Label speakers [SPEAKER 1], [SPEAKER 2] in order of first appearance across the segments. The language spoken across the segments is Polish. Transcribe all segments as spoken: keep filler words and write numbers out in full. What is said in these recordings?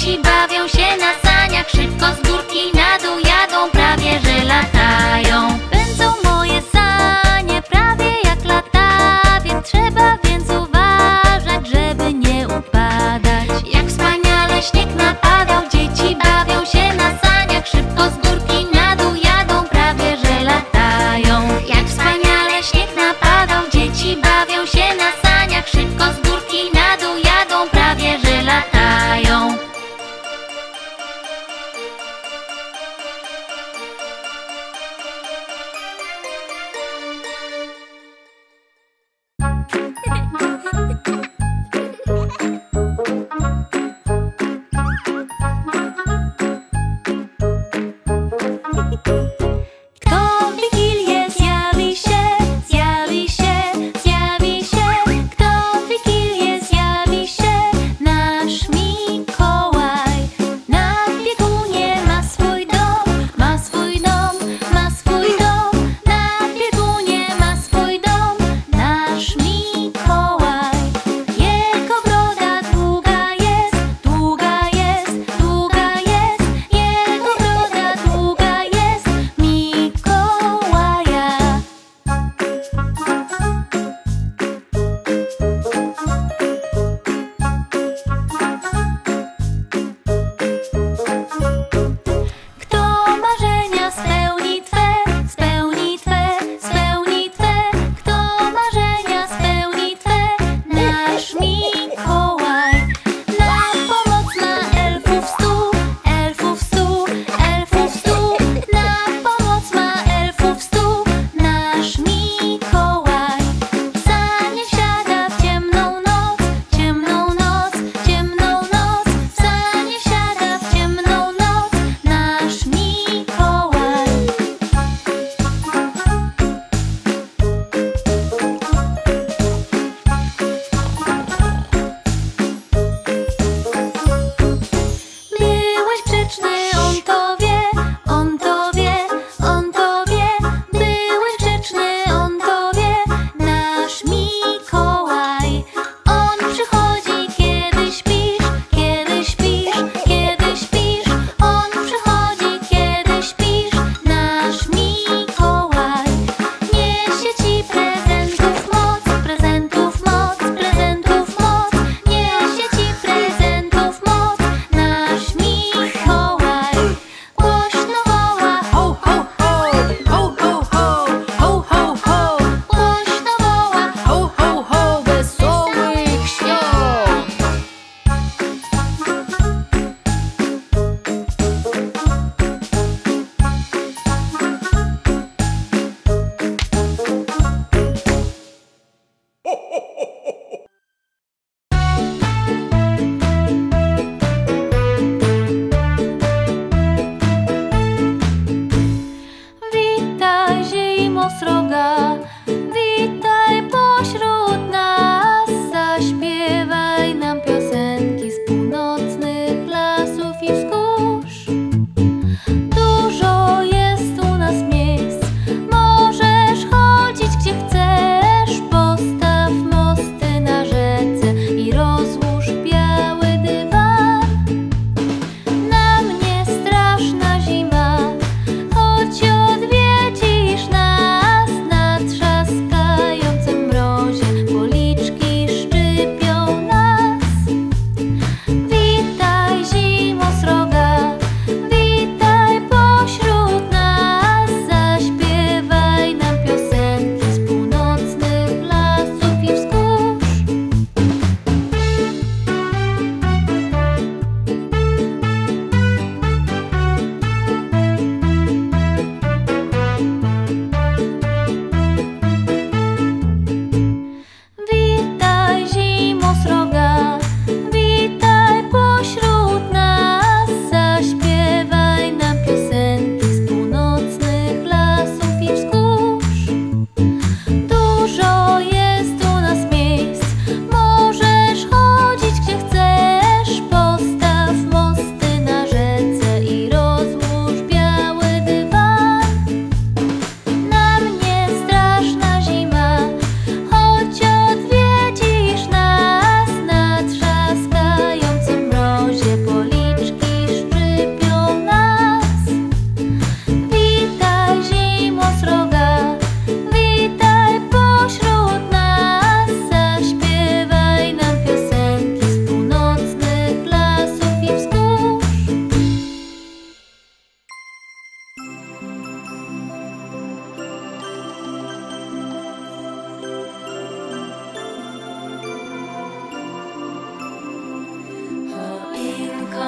[SPEAKER 1] Dzieci bawią się na saniach, szybko z górki na dół jadą, prawie że latają. Pędzą moje sanie prawie jak latawiec, trzeba więc uważać, żeby nie upadać. Jak wspaniale śnieg napadał, dzieci bawią się na saniach, szybko z górki na dół jadą, prawie że latają. Jak wspaniale śnieg napadał, dzieci bawią się na saniach, szybko z górki na dół jadą, prawie że latają.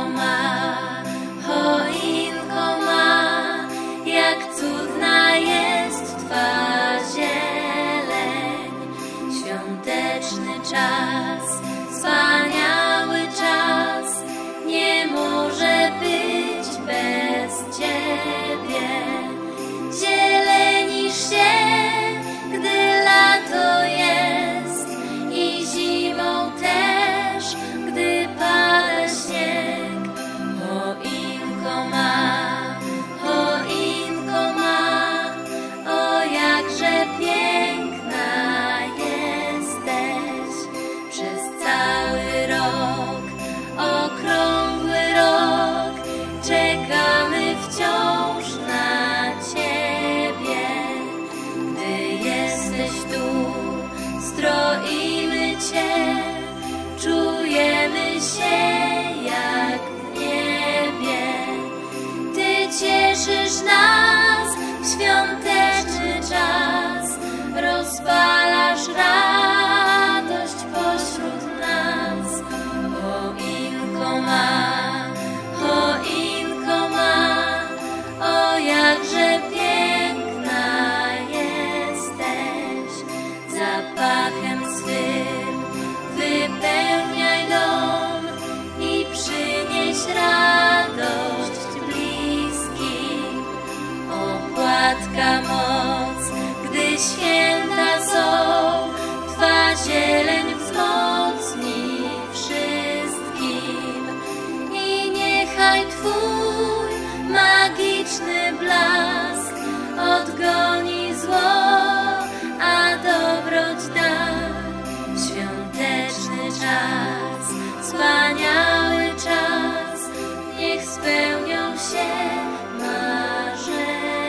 [SPEAKER 1] ma, choinko ma, jak cudna jest Twa zieleń. Świąteczny czas, wspaniały czas, nie może być bez Ciebie. Zielenisz się, gdy lato jest, i zimą też, gdy pada śnieg. Choinko ma, choinko ma, o jakże piękna jesteś. Przez cały rok, okrągły rok, czekamy wciąż na Ciebie. Gdy jesteś tu, stroimy Cię, czujemy się jak w niebie. Ty cieszysz nas w świąteczny czas, rozpalasz radość pośród nas. Choinko ma, choinko ma, o jakże piękna jesteś. Zapachem swym wypełniaj dom i przynieś radość bliskim. Opłatka moc, gdy święta są, Twa zieleń wzmocni wszystkim. I niechaj Twój magiczny blask odgoni zło, a dobroć da. Świąteczny czas, wspaniały czas, niech spełnią się marzenia.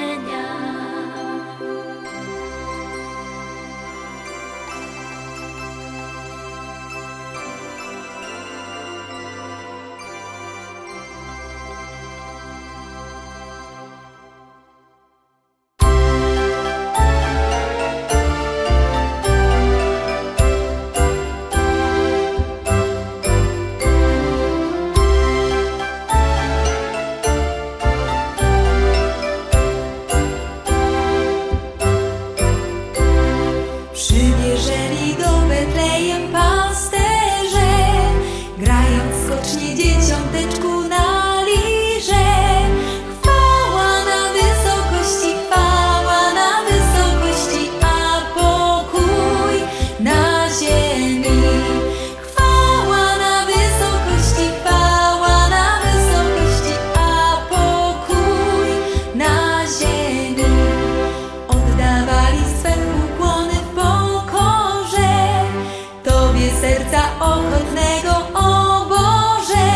[SPEAKER 2] Przybierzeli do Betlejem pasterze, grając skocznie dzieciąteczku na lirze. Chwała na wysokości, chwała na wysokości, a pokój na ziemi. Chwała na wysokości, chwała na wysokości, a pokój na ziemi. Oddawali swe ukłony w pokorze Tobie, serca ochotnego, o Boże.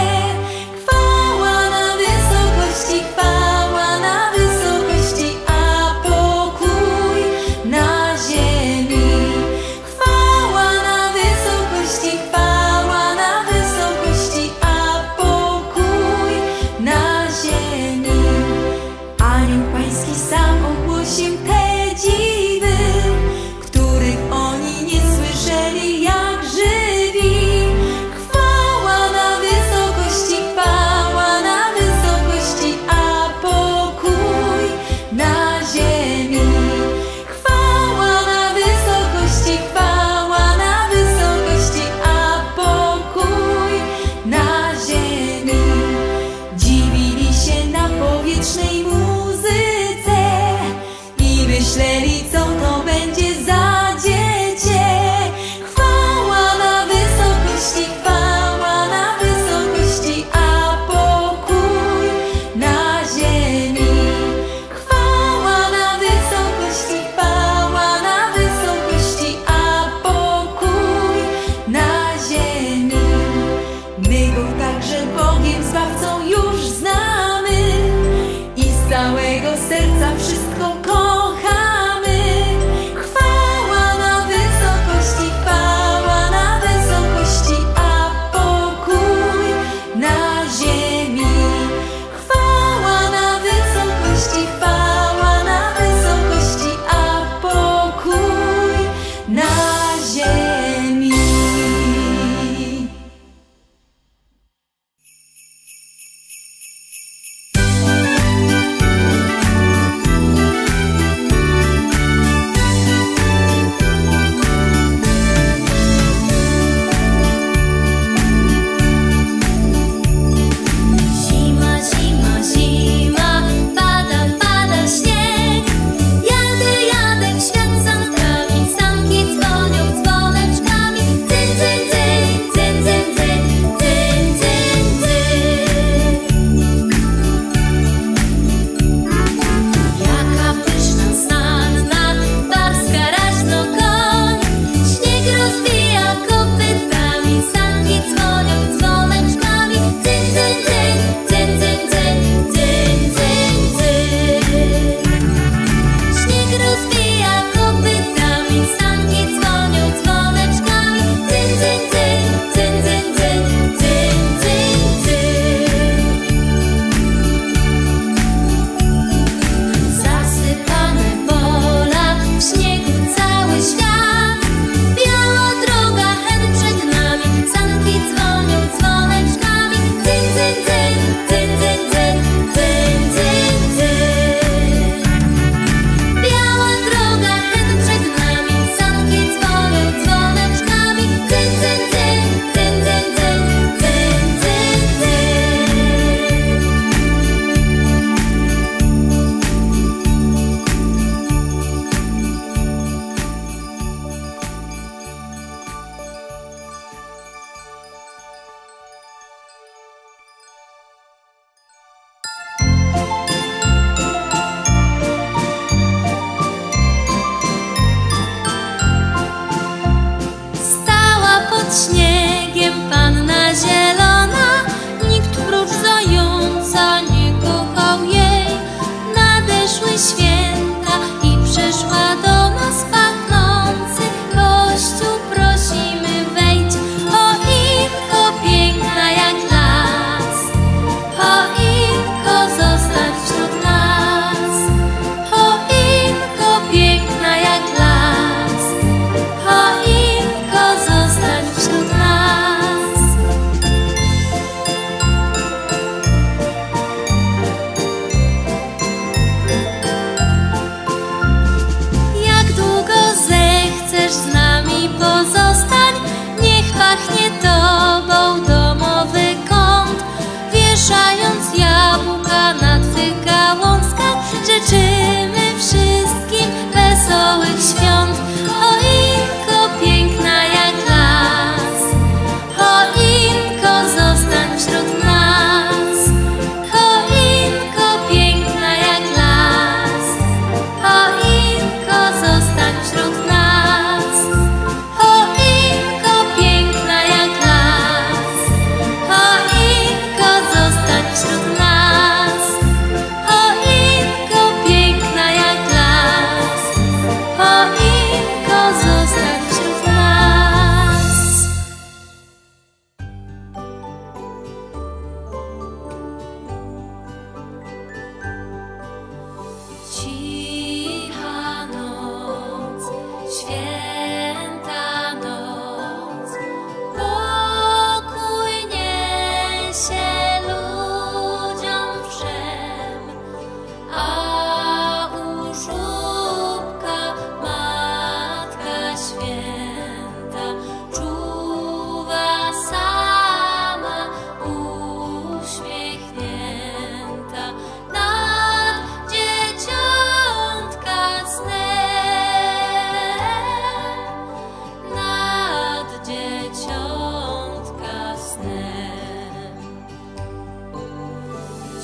[SPEAKER 2] Chwała na wysokości, chwała na wysokości, a pokój na ziemi. Chwała na wysokości, chwała na wysokości, a pokój na ziemi. Anioł Pański sam ogłosił te dziwy, których oni nie słyszeli jak żywi. Chwała na wysokości, chwała na wysokości, a pokój na ziemi. Chwała na wysokości, chwała na wysokości, a pokój na ziemi. Dziwili się na powietrznej muzyce i myśleli, co to będzie za dziecię. Chwała na wysokości, chwała na wysokości, a pokój na ziemi. Chwała na wysokości, chwała na wysokości, a pokój na ziemi. My Go także Bogiem Zbawcą już znamy i z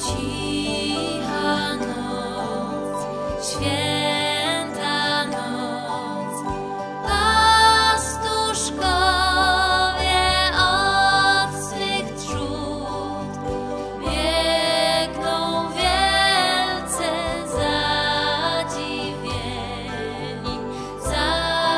[SPEAKER 1] Cicha noc, święta noc, pastuszkowie od swych trzód biegną wielce zadziwieni za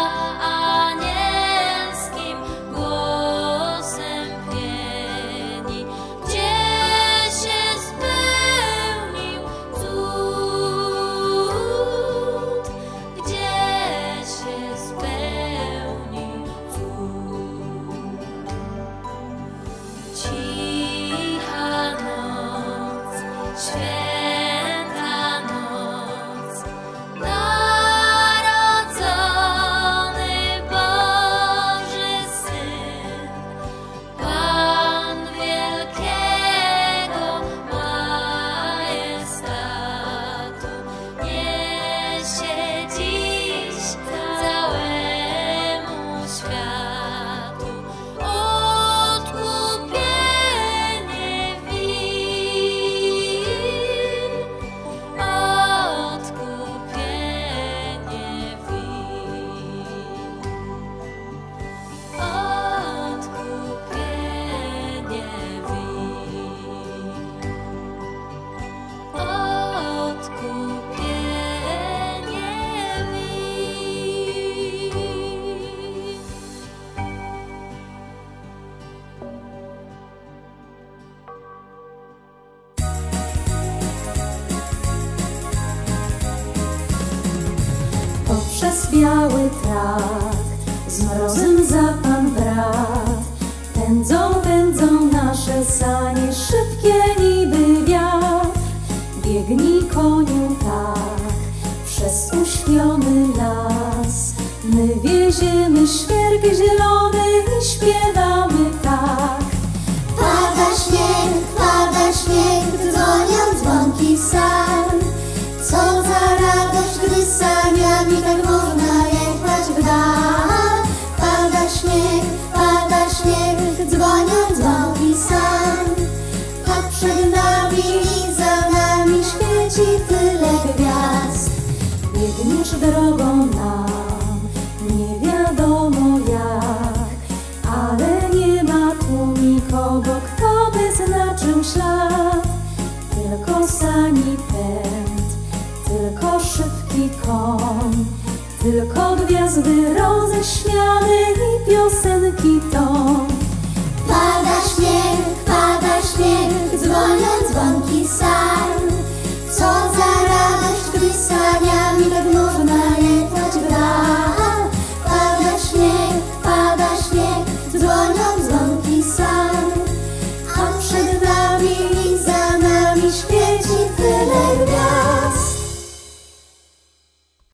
[SPEAKER 1] anielskim głosem pieni, gdzie się spełnił cud, gdzie się spełnił cud. Cicha noc, święta noc, narodzony Boży Syn, Pan wielkiego majestatu, niesie dziś całemu światu odkupienie win, odkupienie win, odkupienie win, odkupienie win.
[SPEAKER 2] Poprzez biały trakt z mrozem za pan brat pędzą, pędzą nasze sanie, szybkie niby wiatr. Biegnij koniu tak przez uśpiony las, my wieziemy świerk zielony i śpiewamy tak.
[SPEAKER 3] Pada śnieg, pada śnieg, dzwonią dzwonki w san. Co za radość, gdy saniami tak można jechać w dal. Pada śnieg, pada śnieg, dzwonią dzwonki w san. A przed nami i za nami świeci tyle gwiazd.
[SPEAKER 2] Biegniesz drogą nam, nie wiadomo jak, ale nie ma tu nikogo, kto by znaczył ślad. Tylko sani pęd, tylko szybki koń, tylko gwiazdy roześmiane i piosenki ton.
[SPEAKER 3] Pada śnieg, pada śnieg, dzwonią dzwonki san. Co za radość, gdy saniami tak można jechać w dal. Pada śnieg, pada śnieg, dzwonią dzwonki san. A przed nami i za nami świeci